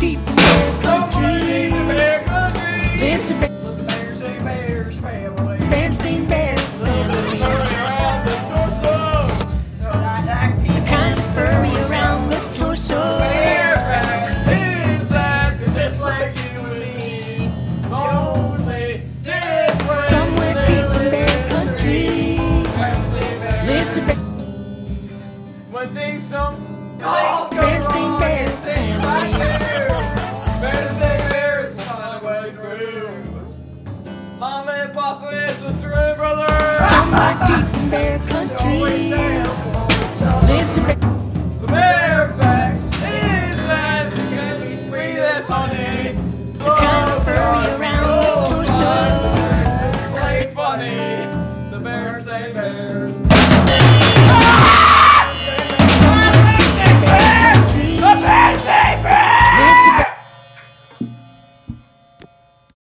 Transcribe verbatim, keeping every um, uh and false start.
deep in Bear Somewhere Country. deep in Bear Country. Lives a Live the Berenstain Bears family. Berenstain Bear family. Furry around the torso. Like that people. Kind of furry around the torso. Bear facts is that they're just like you and me. Only different. Somewhere deep in Bear Country. Berenstain Bears. Lives a When things don't go Berenstain wrong, Bear it's things like family. you. Berenstain Bears find a way through. Mama and Papa and sister and brother. Somewhere deep in Bear They're always Country. there for each other. Lives a